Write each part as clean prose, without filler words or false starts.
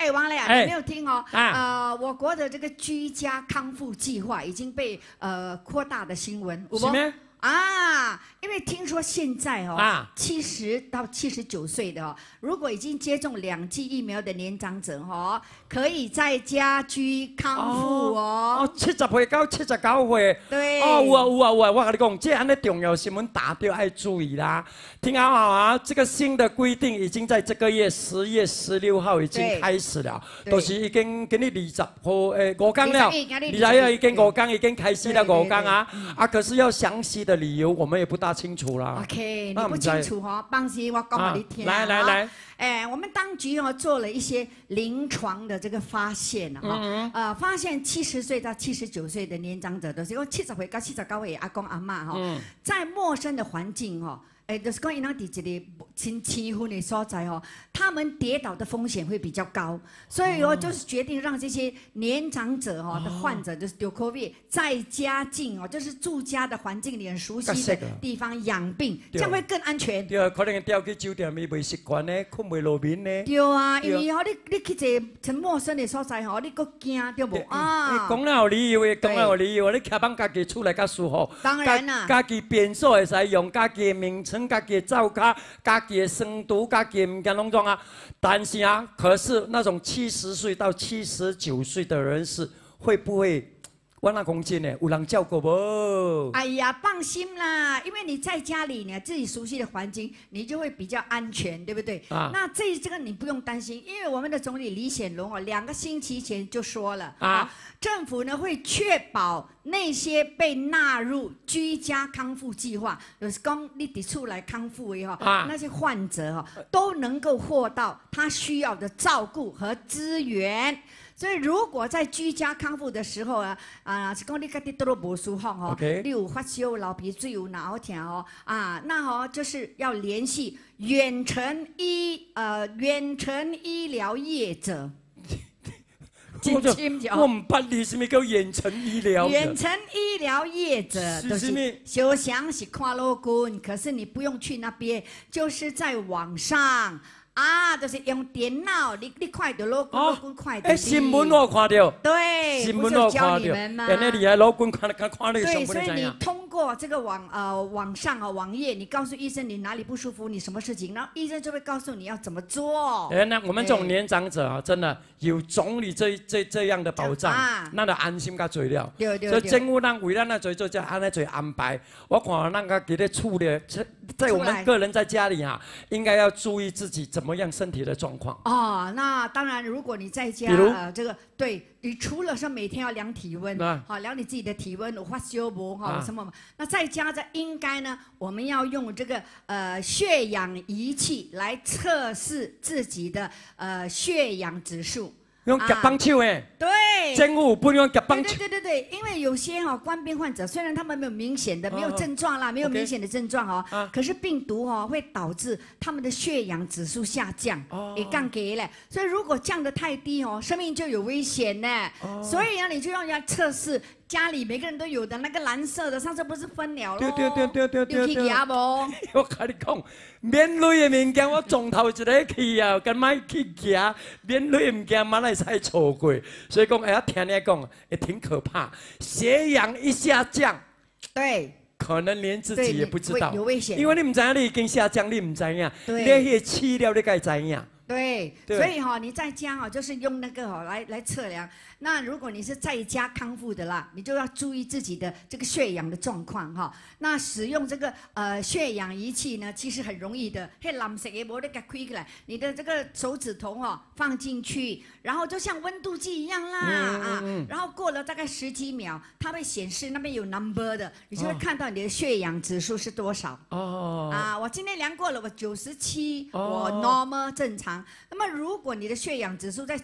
哎，王磊啊，你没有听哦？我国的这个居家康复计划已经被扩大的新闻，有不？啊，因为听说现在哦，70到79岁的哦，如果已经接种2剂疫苗的年长者哦，可以在家居康复哦。 70岁到79岁。 对。 有啊，我跟你讲，这安尼重要新闻大家要注意啦。听好好啊，这个新的规定已经在这个月10月16号已经开始了，都是已经给你20号5天了，20号已经5天已经开始了5天啊。可是要详细的理由我们也不大清楚啦。 OK， 你不清楚哈，放心，我讲给你听。来，我们当局做了一些临床的这个发现哈，发现70岁到79岁的年长者，都是讲70岁到79岁的阿公阿嬷哈，在陌生的环境哈。就是讲，因为伫一个亲分的所在哦，他们跌倒的风险会比较高，所以就是决定让这些年长者的患者，就是得 COVID 在家境就是住家的环境里很熟悉的地方养病，这样会更安全。 对，可能调去酒店，伊袂习惯呢，困袂落眠呢。 对啊，因为你去一个很陌生的所在你搁惊对不？ 讲了有理由的，讲了有理由的，你徛帮家己厝内较舒服。 当然啦， 家己便所会使用，家己的名称。家己的灶卡、家己的生毒、家己的物件拢总啊，但是可是那种70岁到79岁的人士，会不会？我那讲真的，有人照顾无？ 哎呀，放心啦，因为你在家里呢，自己熟悉的环境，你就会比较安全，对不对？那这个你不用担心，因为我们的总理李显龙2个星期前就说了政府呢会确保那些被纳入居家康复计划，就是讲你伫厝来康复的那些患者都能够获到他需要的照顾和资源。所以，如果在居家康复的时候是讲你家己都无舒服你有发烧、流鼻水、有脑疼那就是要联系远程医疗业者。 我唔捌你什么叫远程医疗？ 远程医疗业者就是休想是看老公，可是你不用去那边，就是在网上。就是用电脑，你看到老公看到。 新闻我看到。 对， 新闻我看到。人家厉害，老公看那个新闻。 对，所以你通过这个网上网页，你告诉医生你哪里不舒服，你什么事情，然后医生就会告诉你要怎么做。 那我们这种年长者真的有总理这样的保障，那就安心较多了。 对。 所以政府咱为咱那做这安尼做安排，我看咱个伫咧处理，在我们个人在家里应该要注意自己怎么样身体的状况。 那当然，如果你在家这个对。你除了说每天要量体温，量你自己的体温，有发烧无什么嘛？那再加上应该呢，我们要用这个血氧仪器来测试自己的血氧指数。 用夹棒手对， 政府不用夹棒手。 对，因为有些官兵患者，虽然他们没有明显的没有症状啦，没有明显的症状可是病毒会导致他们的血氧指数下降，也降给了。所以如果降得太低生命就有危险呢。所以你就要测试。家里每个人都有的那个蓝色的，上次不是分了咯？ 对。 有去夹无？ 我跟你讲，免费的物件我从头一个去干嘛去夹？免费的物件嘛来才错过，所以讲听你讲也挺可怕，血氧一下降， 对， 可能连自己也不知道， 有危险， 因为你唔知道你已经下降，你唔知影，你迄气了你该知影。 对，所以你在家就是用那个来测量。那如果你是在家康复的啦，你就要注意自己的这个血氧的状况那使用这个血氧仪器呢，其实很容易的。黑蓝色的，我得给开起来，你的这个手指头放进去，然后就像温度计一样啦然后过了大概10几秒，它会显示那边有 number 的，你就会看到你的血氧指数是多少。我今天量过了，我97，我 normal 正常。那么如果你的血氧指数在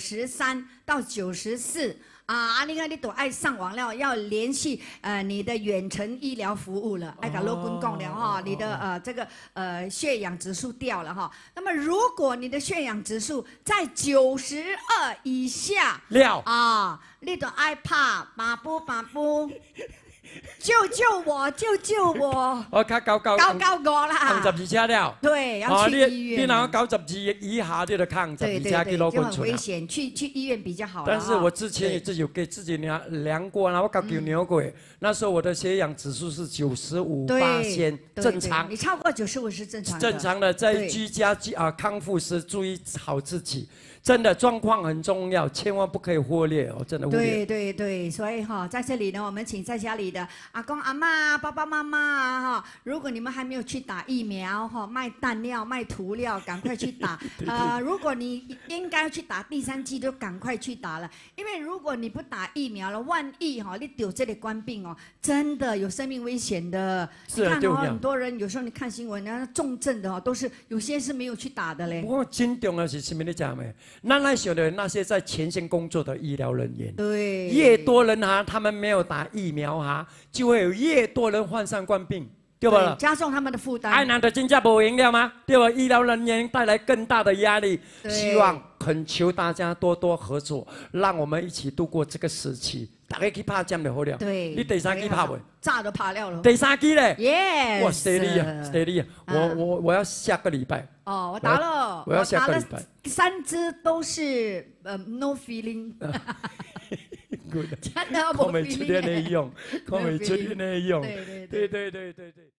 93到94你看你都爱上网了，要联系你的远程医疗服务了，爱跟老公讲了你的这个血氧指数掉了那么如果你的血氧指数在92以下了你就爱拍把步。 救我！救我！ 我较高高我啦扛12车了。 对，要去医院。 你然后92以下，你就扛12车去攞就很危险，去医院比较好。 但是我之前也自己有给自己量过，然后我给牛鬼，那时候我的血氧指数是95%，正常。 你超过95是正常的。 正常的，在居家康复时注意好自己。真的状况很重要，千万不可以忽略哦！真的忽略。 对，所以在这里呢，我们请在家里的阿公阿嬷、爸爸妈妈如果你们还没有去打疫苗卖弹药、卖涂料，赶快去打。如果你应该去打第3剂，就赶快去打了。因为如果你不打疫苗了，万一你得这类官病真的有生命危险的。你看很多人有时候你看新闻，那重症的都是有些是没有去打的嘞。 不过真重要是什么？你讲没？那想的那些在前线工作的医疗人员， 对， 越多人他们没有打疫苗就会有越多人患上冠病，对吧？ 加重他们的负担。 难道真正无赢了吗？对吧？医疗人员带来更大的压力，希望恳求大家多多合作，让我们一起度过这个时期。大家去拍针就好了。 对， 你第3剂拍未？ 炸都拍了。 第3剂嘞？ 耶！ 哇，犀利啊！我要下个礼拜。 我打了， 我要下个礼拜。 3支都是no feeling。 Good。 真的我们出点内用，我们出点内用。 对。